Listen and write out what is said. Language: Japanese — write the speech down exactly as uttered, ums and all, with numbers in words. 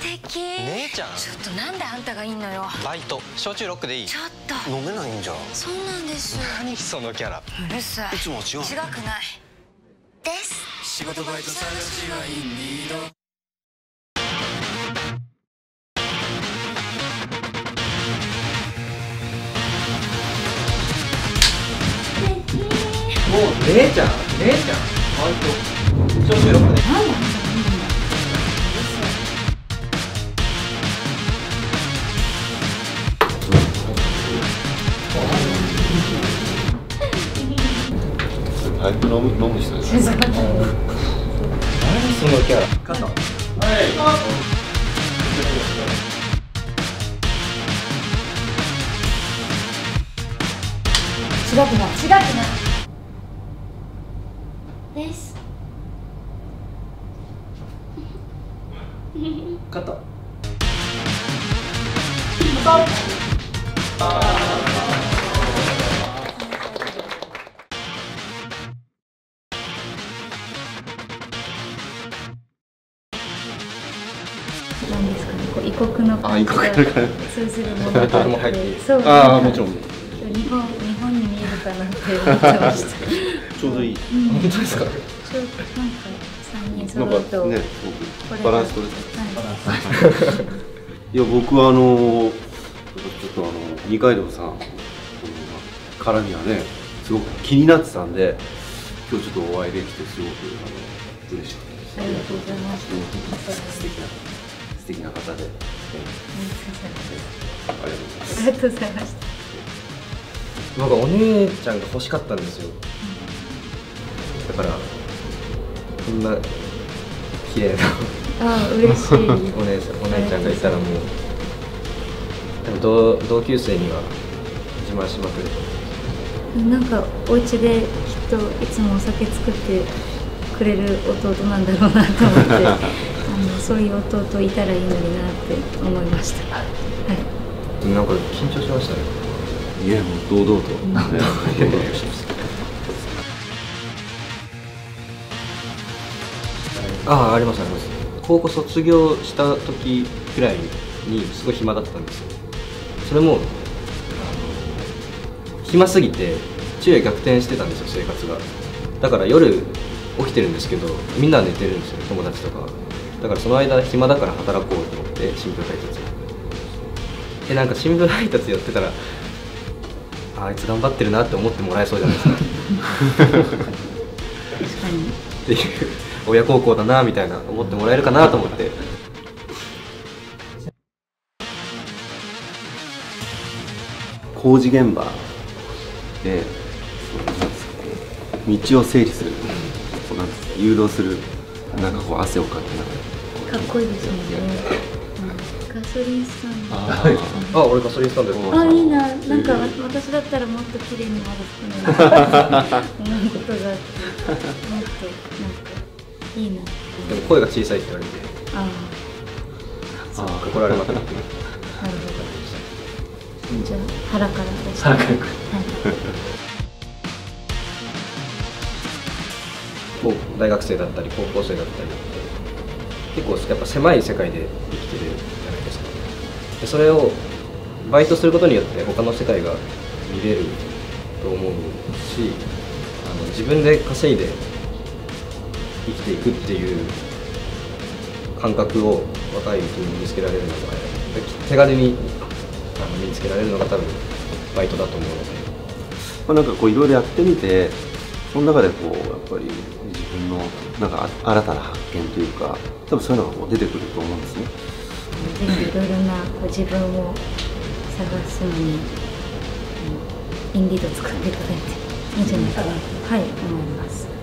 敵。 姉ちゃん。 ちょっとなんであんたがいんのよ。 バイト焼酎ロックでいい？ ちょっと飲めないんじゃん。 そうなんです。 何そのキャラ。 うるさい。 いつもは違う。 違くないです。 仕事バイト探しはインディード。 もう姉ちゃん姉ちゃんバイト焼酎ロックで。 なんであんたがいんのよ。 早く飲む飲む人ですね。 何そのキャラ。肩。はい。 違くない違くないです。 肩。 なんですかね、こう異国の感じが通ずるものがあって、そう、 ああ、もちろん。 日本日本に見えるかなって思ってました。 ちょうどいい。 本当ですか。 ちょなんか三人揃なんうとかね、 これバランス取れはいた。いや、僕はあのちょっとあの二階堂さんからにはね、すごく気になってたんで、今日ちょっとお会いできてすごくあの嬉しかったです。 ありがとうございます。 素敵な素敵な方で、えありがとうございます。 ありがとうございました。 僕はお姉ちゃんが欲しかったんですよ。だからこんな綺麗なああ、嬉しい。 お姉さんお姉ちゃんがいたらもうでも同同級生には自慢しまくる。 なんかお家できっといつもお酒作ってくれる弟なんだろうなと思ってあのそういう弟いたらいいのになって思いました。はい。 なんか緊張しましたね。 いや、もう堂々と、堂々としました。 ああ、ありますあります。高校卒業した時くらいにすごい暇だったんですよ。それもあの暇すぎて昼夜逆転してたんですよ、生活が。だから夜起きてるんですけどみんなは寝てるんですよ、友達とかは。だからその間暇だから働こうと思って新聞配達でなんか新聞配達やってたらあ, あいつ頑張ってるなって思ってもらえそうじゃないですか確かに。 っていう親孝行だなみたいな思ってもらえるかなと思って工事現場で道を整理する、こうなんですか、誘導する、なんかこう汗をかきながらかっこいいですよね。ガソリンスタンド。 あ、俺ガソリンスタンドです。 あ、いいな。なんか私だったらもっと綺麗にまだ服の思うことがあって、もっとなんかいいな。 でも声が小さいって言われて、 ああ、怒られまくって。 あ、なるほど。じゃあ腹から出して。 腹から。 はい。 こう大学生だったり高校生だったりって結構やっぱ狭い世界で生きてるじゃないですか。でそれをバイトすることによって他の世界が見れると思うし、あの自分で稼いで生きていくっていう感覚を若いうちに身につけられるのが手軽にあの身につけられるのが多分バイトだと思うので、 まあ、なんかこういろいろやってみて、その中でこうやっぱり自分のなんか新たな発見というか、多分そういうのがこう出てくると思うんですね。 ぜひいろいろな自分を探すのにインディード使っていただいていいんじゃないかなと、はい、思います。